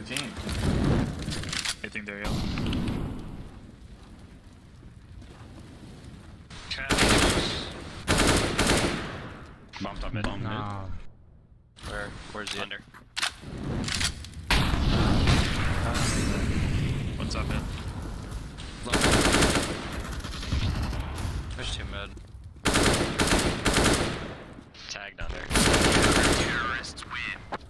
team. I think they're yellow. Bumped up mid. Nah. Where's the under? What's up, man? Push 2 mid. Tagged under. Terrorists win.